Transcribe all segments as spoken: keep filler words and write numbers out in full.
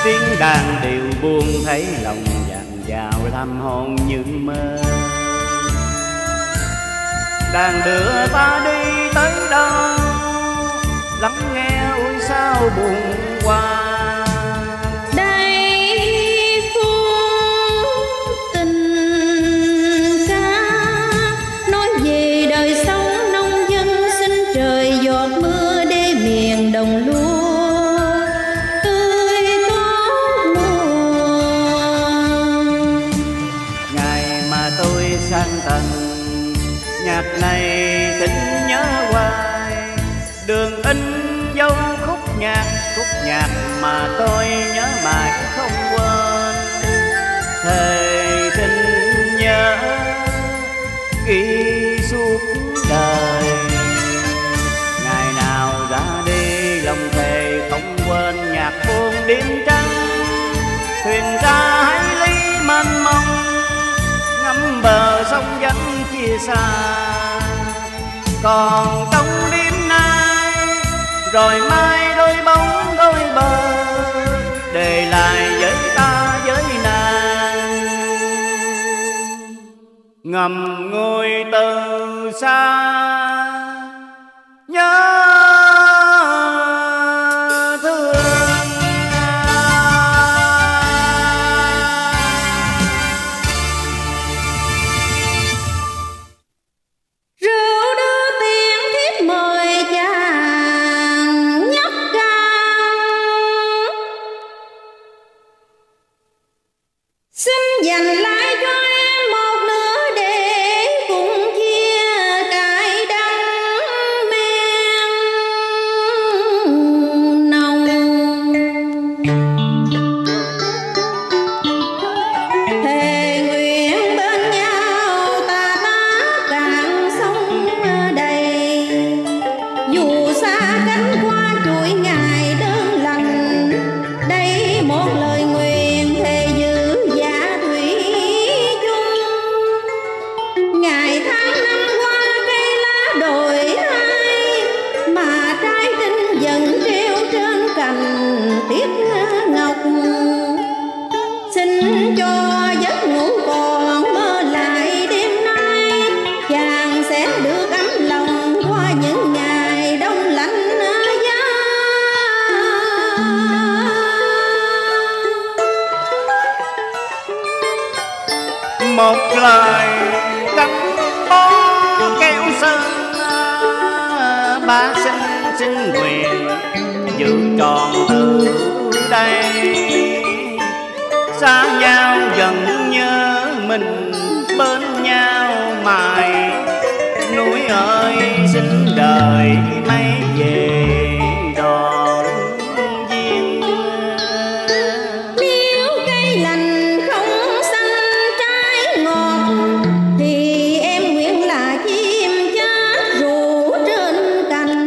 tiếng đàn điệu buông thấy lòng dạt dào thăm hồn như mơ. Đàn đưa ta đi tới đâu, lắng nghe ôi sao buồn qua. Nhạc này tình nhớ hoài, đường in dấu khúc nhạc, khúc nhạc mà tôi nhớ mãi không quên. Thề xin nhớ ghi suốt đời, ngày nào ra đi lòng thề không quên. Nhạc buông đêm trắng, thuyền ra hãy ly mênh mông, ngắm bờ sông vắng chia xa. Còn trong đêm nay rồi mai đôi bóng đôi bờ, để lại với ta với nàng ngầm ngùi từ xa nhớ thương. Một lời gắn bó keo sơn, ba sinh xin quyền giữ tròn từ đây. Xa nhau vẫn nhớ mình bên nhau mãi, núi ơi xin đời mấy về đón duyên. Nếu cây lành không xanh trái ngọt, thì em nguyện là chim chát ru trên cành.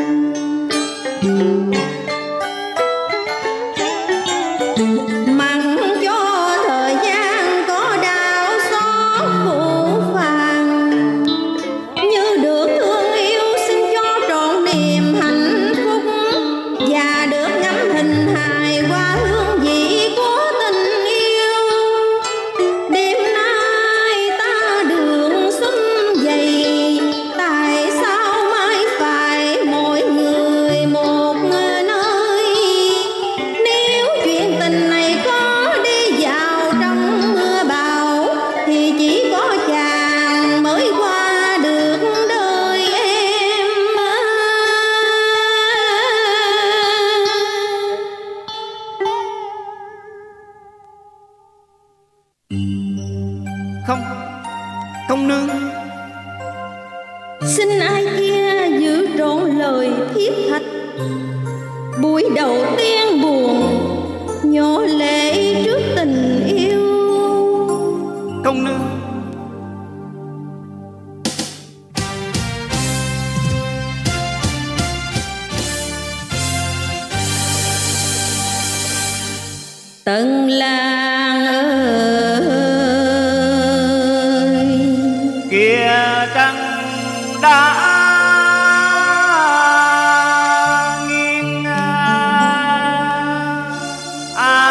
Mặn cho thời gian có đau xót phụ phàng, như được thương yêu xin cho trọn niềm hạnh phúc, và được ngắm hình hài qua hương vị của tình yêu. Đêm nay ta đường xuân dày, tại sao mãi phải mỗi người một nơi? Nếu chuyện tình này có đi vào trong mưa bão, thì chỉ có chàng mới qua được đời em. Không, công nương. Xin ai kia giữ trọn lời thiết thạch, buổi đầu tiên buồn nhỏ lệ trước tình yêu. Công nương, Tận làng ơi, kia trăng đã nghiêng, ai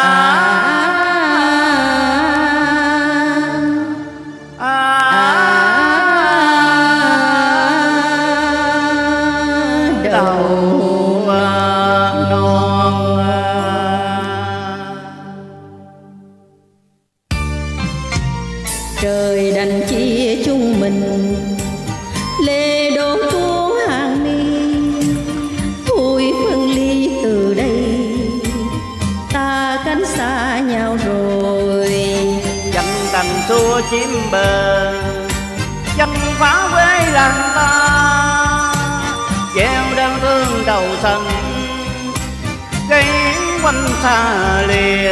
xua chim bờ, dân phá quê làng ta gieo đơn thương đầu sân gây quanh xa lìa.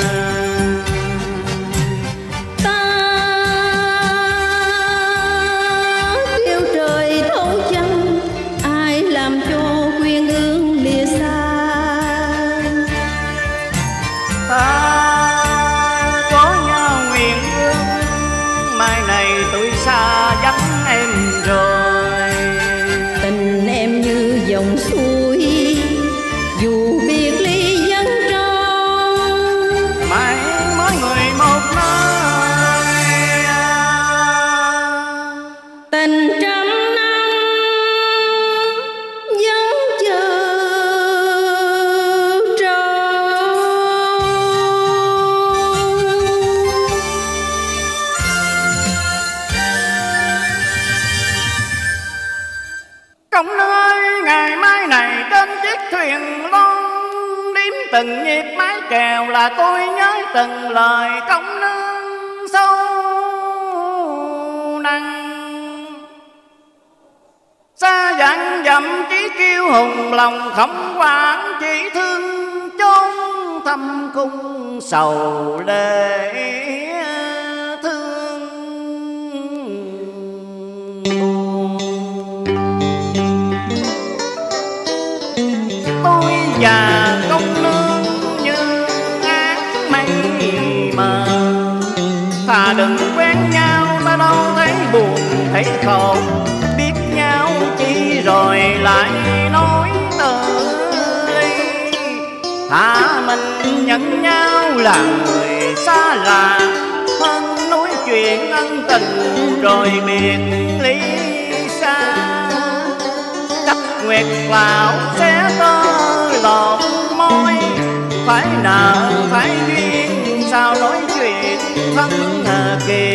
Xa vắng em rồi, tình em như dòng suối dù biệt ly dân tròn, mãi mỗi người một nơi. Tình trăm năm vẫn chờ tròn. Công ơi, ngày mai này trên chiếc thuyền lon đếm từng nhịp mái chèo là tôi nhớ từng lời công nương sâu nặng. Xa dặn dặm chỉ kiêu hùng lòng không quản, chỉ thương chốn thâm cung sầu lệ thương buồn. Tôi và công nương như áng mây mờ, thà đừng quen nhau ta đâu thấy buồn thấy khổ, biết nhau chi rồi lại nói từ ly. Thà mình nhận nhau là người xa lạ, hơn nói chuyện ân tình rồi biệt ly xa. Chắc nguyệt lão sẽ tơ lọt môi, phải nợ phải duyên sao nói chuyện thân kỳ.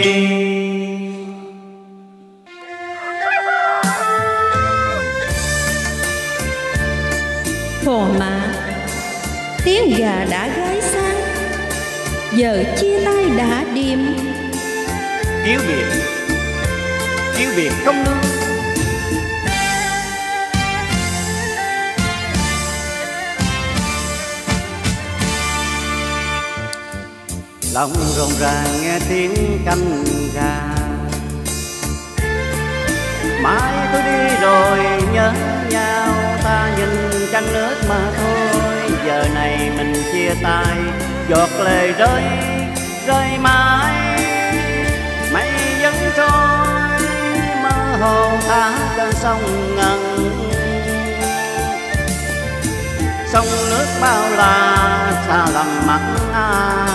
Phò mã tiếng gà đã gáy sáng, giờ chia tay đã đêm. Kiếu biệt, kiếu biệt công nương. Lòng rộn ràng nghe tiếng canh gà, mai tôi đi rồi nhớ nhau, ta nhìn trăng nước mà thôi. Giờ này mình chia tay, giọt lệ rơi rơi mãi, mây vẫn trôi mơ hồ thả cơn sông ngần. Sông nước bao la xa lầm mắt à,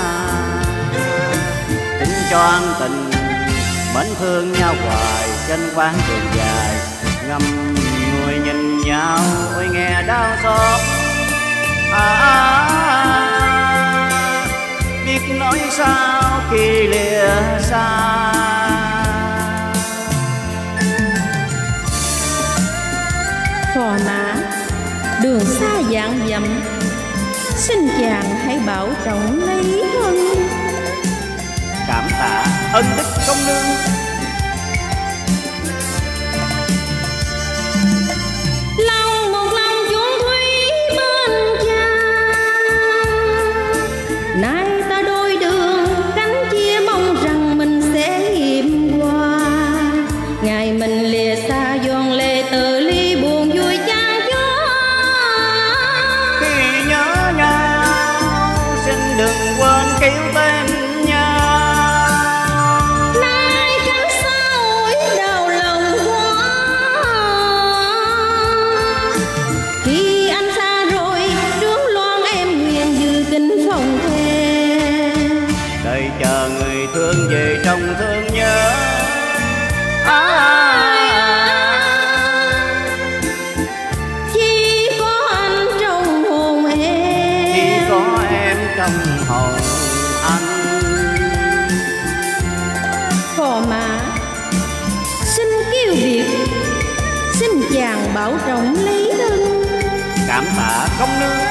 tính cho an tình mến thương nhau hoài trên quán đường dài. Ngâm người nhìn nhau ôi nghe đau xót à, à, à, biết nói sao khi lìa xa. Phò mã đường xa vạn dặm, xin chàng hãy bảo trọng lấy thân. Cảm tạ ân đức công nương. Lòng một lòng chuông thủy bên cha, nay ta đôi đường cánh chia mong rằng mình sẽ hiểm qua. Ngày mình lìa xa giòn lệ từ ly buồn vui chan chứa. Khi nhớ nhau xin đừng quên kêu tên nhau, nay cánh xa ủi đau lòng quá. Khi anh xa rồi trướng loan em nguyện giữ kinh phòng thề, đợi chờ người thương về trong thương nhớ à, chỉ có anh trong hồn em, chỉ có em trong hồn anh. Phò mã xin kêu biệt, xin chàng bảo trọng lấy thân. Cảm tạ công nương.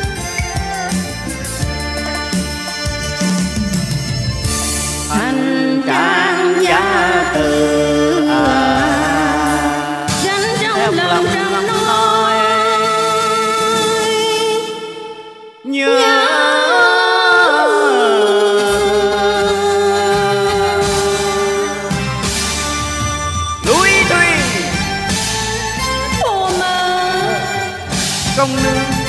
Thành công nương